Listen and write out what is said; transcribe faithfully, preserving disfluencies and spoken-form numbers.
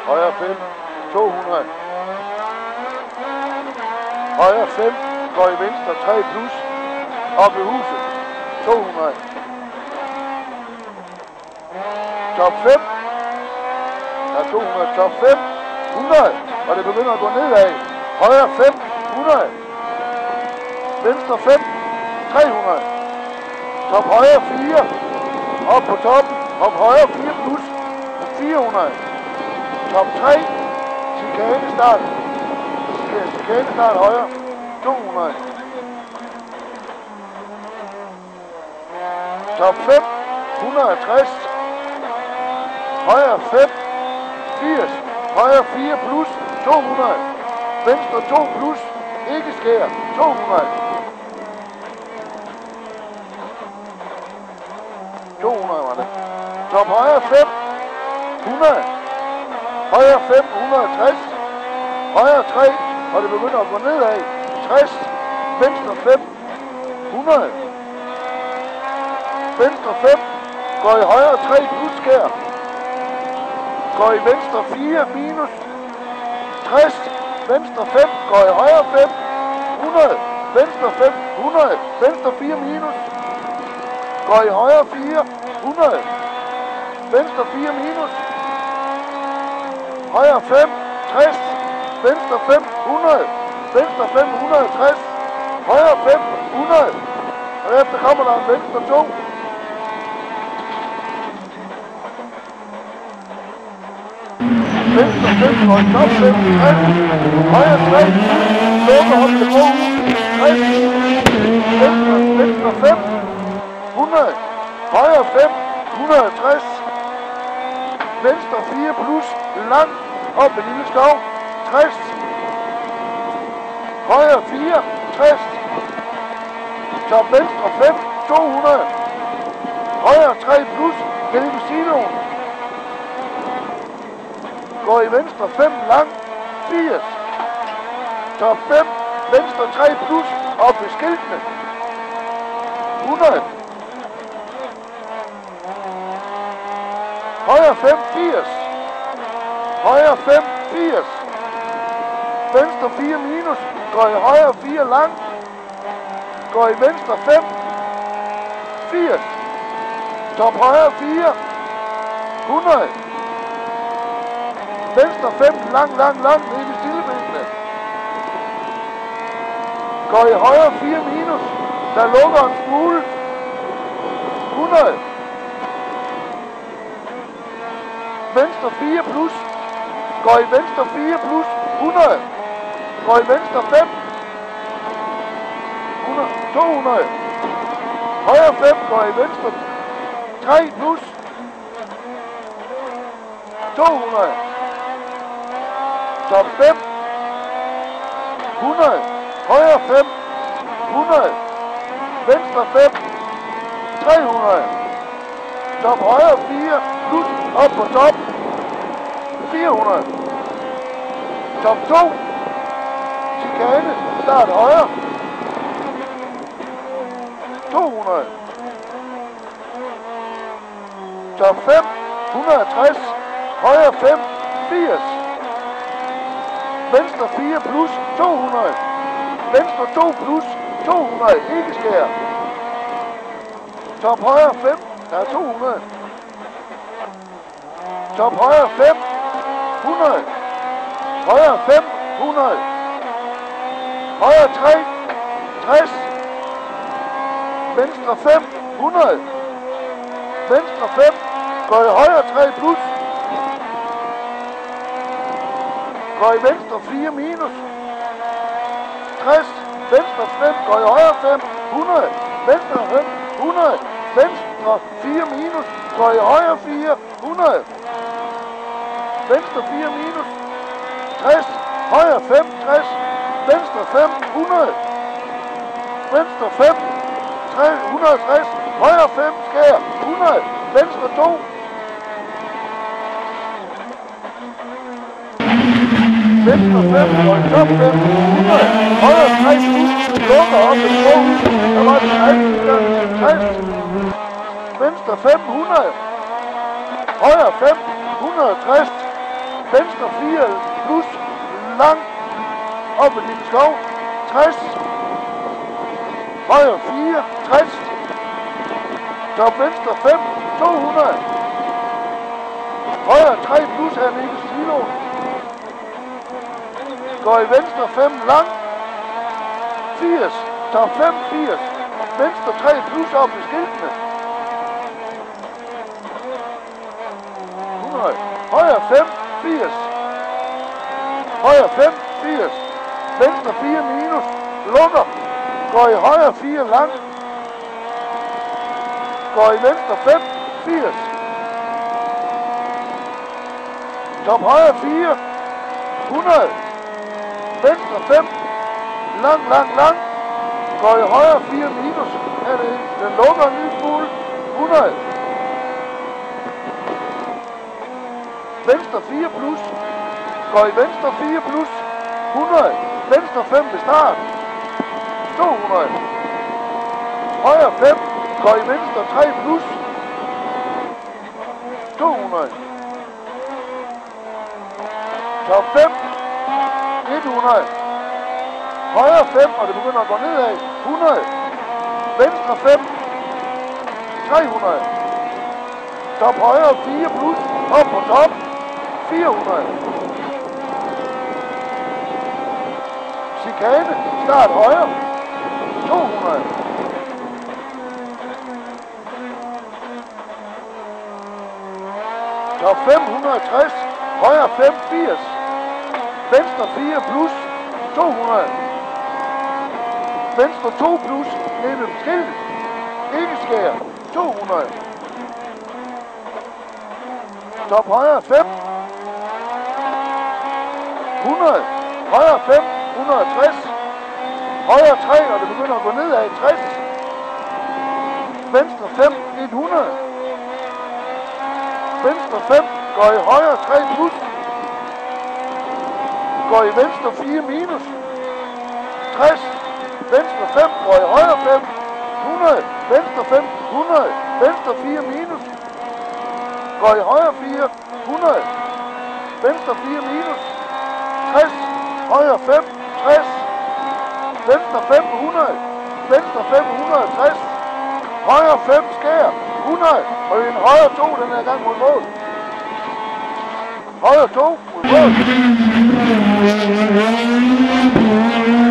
Højre fem, to hundrede. Højre fem, går i venstre tre plus. Op i huset, to hundrede. Top fem. Der er to hundrede. Top fem, hundrede. Og det begynder at gå nedad. Højre fem, hundrede. Venstre fem, tre hundrede. Top højre fire. Op på toppen. Op højre fire plus. fire hundrede. Top tre. Chikane start. Chikane start højre. to hundrede. Top fem. et hundrede og tres. Højre fem. firs. Højre fire plus. to hundrede. Venstre to plus. Ikke skær. to hundrede. to hundrede var det. Top højre fem. hundrede. Højre fem. et hundrede og tres. Højre tre. Og det begynder at gå nedad. tres. Venstre fem. hundrede. Venstre fem. Går i højre tre plus skær. Går i venstre fire minus. tres. Venstre fem. Går i højre fem. hundrede. Venstre fem. hundrede. Venstre fire minus. Går i højre fire. hundrede. Venstre fire minus. Højre fem. tres. Venstre fem. hundrede. Venstre fem. et hundrede og tres. Højre fem. hundrede. Og efter kommer der en venstre to. Venstre fem. Og en top fem. tres. Højre tre. Lukker op til Aarhus. tres. Venstre, venstre fem. hundrede. Højre fem. et hundrede og tres. Venstre fire plus. Langt. Op i lille skov. tres. Højre fire. tres. Top venstre fem. to hundrede. Højre tre plus. Nede ved siloen. Går i venstre fem lang. firs. Top fem. Venstre tre plus. Op ved skiltene. hundrede. Højre fem. firs. Højre fem. firs. Venstre fire minus. Går i højre fire lang. Går i venstre fem. firs. Top højre fire. hundrede. Venstre fem. Lang, lang, lang. Nede i stillebenene. Går i højre fire minus. Der lukker en smule. hundrede. Venstre fire plus. Går i venstre fire plus. hundrede. Går i venstre fem. hundrede. to hundrede. Højre fem. Går i venstre tre plus. to hundrede. Top fem. hundrede. Højre fem. hundrede. Venstre fem. tre hundrede. Top højre fire. Plus op på top. fire hundrede. Top to. Chikane. Start højre. to hundrede. Top fem. et hundrede og tres. Højre fem. firs. Venstre fire plus. to hundrede. Venstre to plus. to hundrede. Ikke skær. Top højre fem. Der er to hundrede. Top højre fem. hundrede. Højre fem. hundrede. Højre tre. tres. Venstre fem. hundrede. Venstre fem. Går i højre tre plus. Går i venstre fire minus. tres. Venstre fem. Går i højre fem. hundrede. Venstre fem. hundrede. Venstre fire minus. Går i højre fire. hundrede. Venstre fire minus. tres. Højre fem. tres. Venstre fem. hundrede. Venstre fem. et hundrede og tres. Højre fem. Skær. hundrede. Venstre to. Venstre fem. Og i top fem. hundrede. Højre tre. Lukker op i to. Der var det tres. Venstre fem. hundrede. Højre fem. hundrede og tres. venstre fire plus, lang, op ad din skov, tres, højre fire, tres, top venstre fem, to hundrede, højre tre plus her nede i siloen, går i venstre fem, lang, firs, top fem, firs, venstre tre plus op i skiltene, hundrede, højre fem, firs, højre fem, firs, venstre fire minus, lukker, går i højre fire lang, går i venstre fem, firs, top højre fire, hundrede, venstre fem, lang, lang, lang, går i højre fire minus, her det, den lukker en lille smule, hundrede, venstre fire plus, går i venstre fire plus, hundrede, venstre fem ved start, to hundrede, højre fem, går i venstre tre plus, to hundrede, top fem, hundrede, højre fem, og det begynder at gå nedad, hundrede, venstre fem, tre hundrede, top højre fire plus, op på top, fire hundrede, chikane, start højre, to hundrede, top fem hundrede og tres, højre fem, firs, venstre fire plus, to hundrede, venstre to plus, nede ved skiltet, ikke skær, to hundrede, top højre fem, hundrede, højre fem, et hundrede og tres, højre tre, og det begynder at gå nedad, tres, venstre fem, hundrede, venstre fem, går i højre tre plus, går i venstre fire minus, tres, venstre fem, går i højre fem, hundrede, venstre fem, hundrede, venstre fire minus, går i højre fire, hundrede, venstre fire minus, tres, højre fem, tres, venstre fem, hundrede, venstre fem, et hundrede og tres, højre fem, skær, hundrede, og en højre to, den er i gang mod mål. Højre to, mod mål.